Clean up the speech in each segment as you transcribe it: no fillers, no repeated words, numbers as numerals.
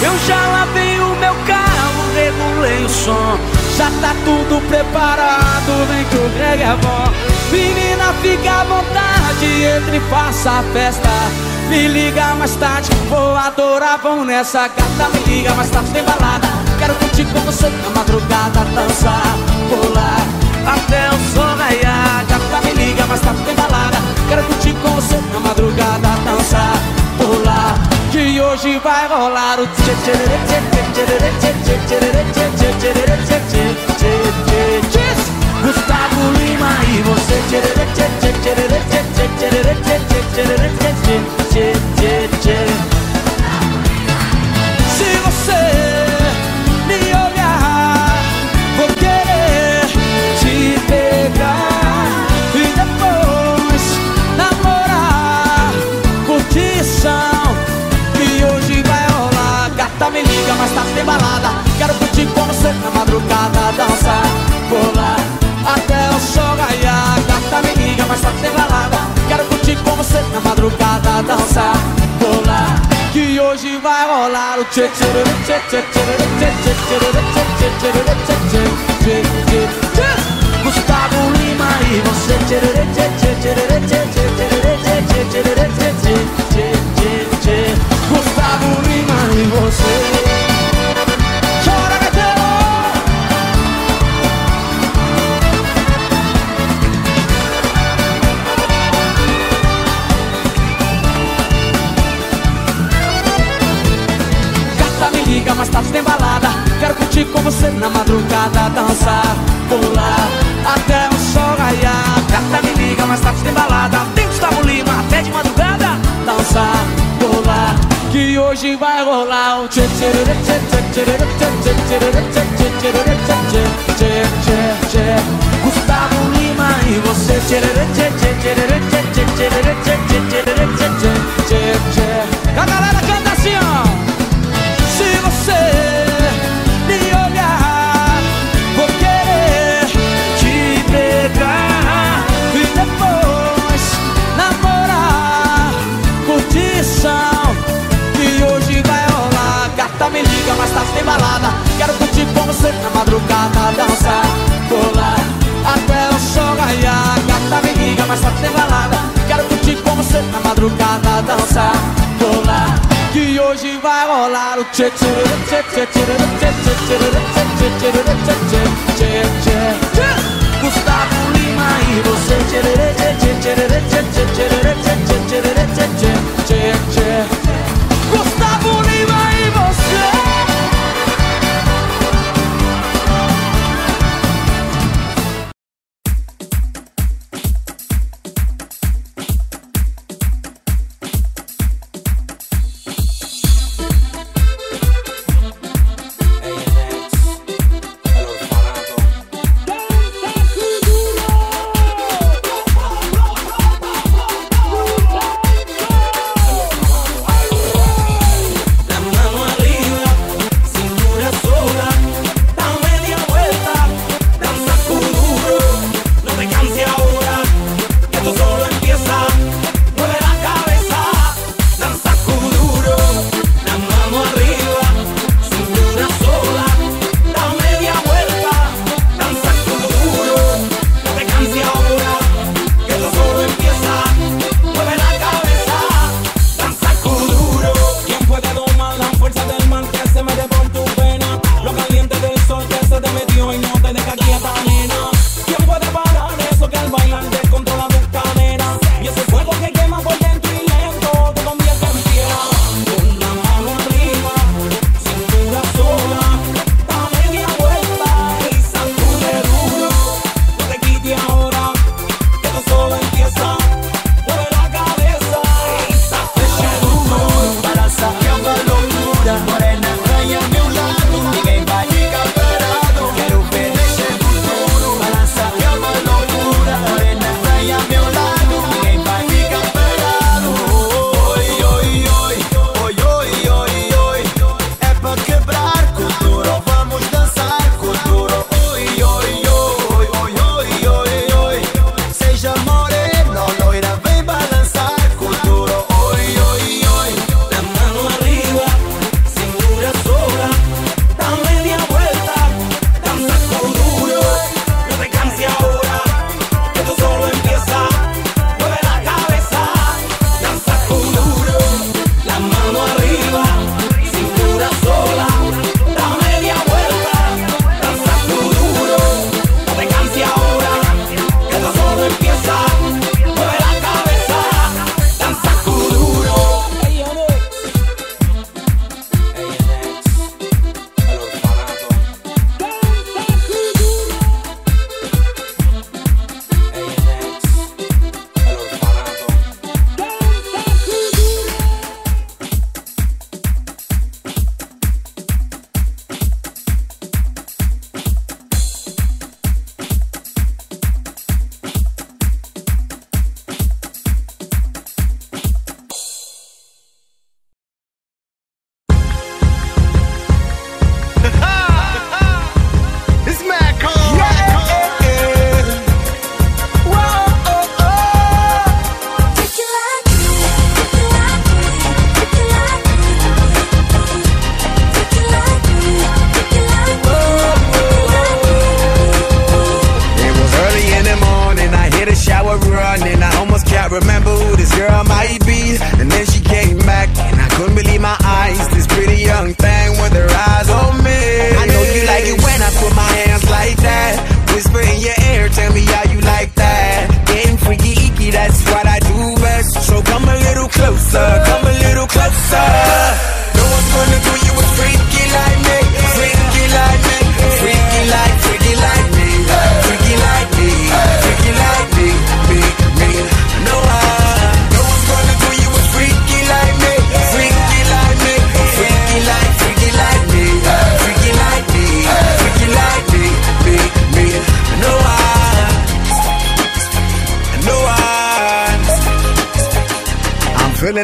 Eu já lavei o meu carro, regulei o som. Já tá tudo preparado, vem que o Greg é bom. Menina, fica à vontade, entre e faça a festa. Me liga mais tarde, vou adorar, vão nessa gata. Me liga mais tarde, tem balada. Quero curtir com você na madrugada, dançar, pular até o sol raiar. Gata, me liga mais tarde, tem balada. Quero curtir com você na madrugada, dançar, pular, que hoje vai rolar o tchê tchê tchê tchê tchê tchê tchê tchê tchê tchê. Gustavo Lima e você tchê tchê tchê tchê tchê tchê tchê tchê tchê. Se você me olhar, vou querer te pegar e depois namorar, curtição, que hoje vai rolar. Gata, me liga, mas tá sem balada. Quero curtir com você na madrugada, dançar, pular até o sol raiar. Gata, me liga, mas tá sem balada. Quero curtir com você na madrugada, dançar, pular, que hoje vai rolar o tchê tchê tchê tchê tchê tchê tchê tchê tchê. Gustavo Lima e você tchê tchê tchê tchê tchê tchê tchê tchê. Gustavo Lima e você. Chora, gaiteiro! Liga, mas tarde tem balada. Quero curtir com você na madrugada, dançar, pular até o sol raiar. Gata, me liga, mas tarde tem balada. Tem Gustavo Lima até de madrugada, dançar, pular, que hoje vai rolar o tchê tchê tchê tchê tchê tchê tchê tchê tchê. Gustavo Lima e você tchê tchê tchê tchê tchê tchê tchê tchê. A galera canta assim, ó. Se você me olhar, vou querer te pegar e depois namorar, curtição, que hoje vai rolar. Gata, me liga, mas tá sem balada. Quero curtir com você na madrugada, dançar, pular até o sol raiar. Gata, me liga, mas tá sem balada. Quero curtir com você na madrugada, dançar, pular, que hoje vai rolar o tchê tchê tchê tchê tchê tchê tchê tchê tchê. Gustavo Lima e você tchê tchê tchê tchê tchê tchê tchê. Gustavo Lima e você.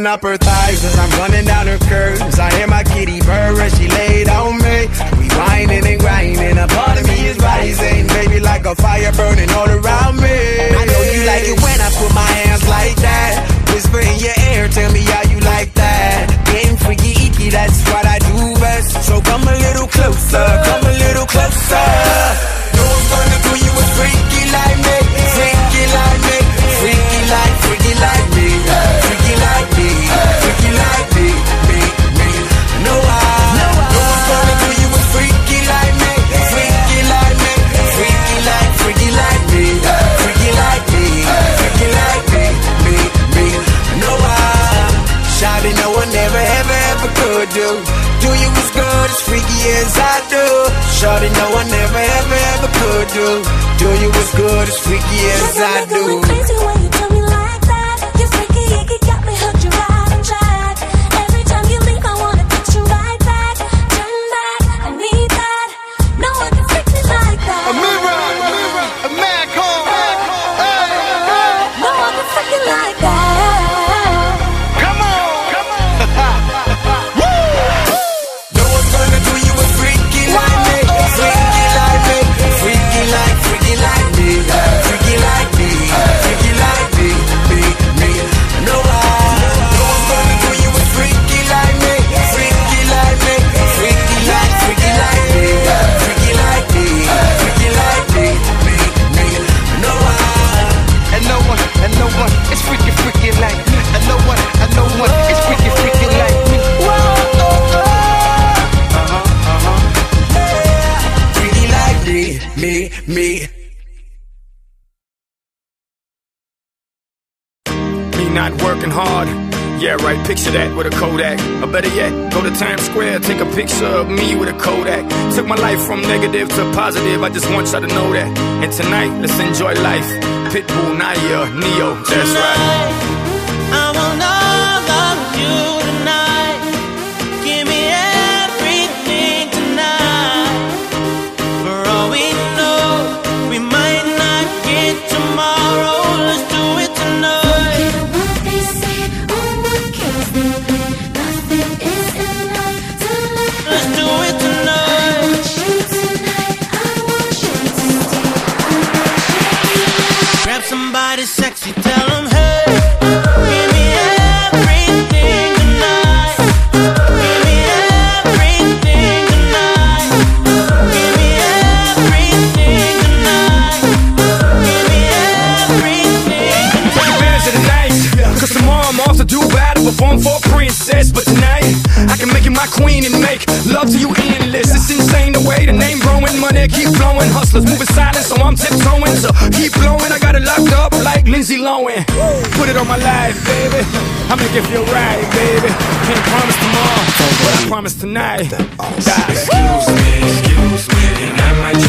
Pulling up her thighs as I'm running down her curves. I hear my kitty purr as she laid on me. We whining and grinding, a part of me is rising. Baby, like a fire burning all around me. I know you like it when I put my hands like that. Whisper in your ear, tell me how you like that. Getting freaky, icky, that's what I do best. So come a little closer, come a little closer. No one's gonna do you a freaky like me, freaky like me, freaky like me, freaky like me, freaky like me, me. No one's gonna do you a freaky like me, freaky like me, freaky like me, freaky like me, freaky like me, me. No shawty, no one ever could do you as good as freaky as I do. Shawty, no one ever could do you as good as freaky as I do. You crazy when you tell me like that. You freaky, you got me hooked, you ride and drive. Every time you leave, I wanna text you right back. Turn back, I need that. No one can freak me like that. A mirror, a mad call. No one can freak me like that. Come on. No one's gonna do you a freaky like me, freaky like me, freaky like me, freaky like me, freaky like me. No one's gonna do you a freaky like me, freaky like me, freaky like me, freaky like me, freaky like me. No one is freaky like me. And no one is freaky like me. Freaky like me. Me not working hard. Yeah, right, picture that with a Kodak. Or better yet, go to Times Square, take a picture of me with a Kodak. Took my life from negative to positive, I just want y'all to know that. And tonight, let's enjoy life. Pitbull, Naya, Neo, that's right. I want all of you tonight. Give me everything tonight. For all we know, we might not get tomorrow. Let's do it tonight. Forget what they say or what kills them. Nothing is enough to let. Let's do it tonight. I want you tonight. I want you to stay. Grab somebody sexy, tell them hey. Give me everything tonight. Give me everything tonight. Give me everything tonight. Give me everything Take advantage of the night, cause tomorrow I'm off to do battle, perform for a princess. But tonight, I can make you my queen and make love to you endless. It's insane the way the name growing, money keep flowing. Hustlers moving silent, so I'm tiptoeing. So keep blowing, I got it locked up like Lindsay Lohan. Put it on my life, baby, I make it feel right, baby. Can't promise tomorrow, but I promise tonight. Excuse me, and I might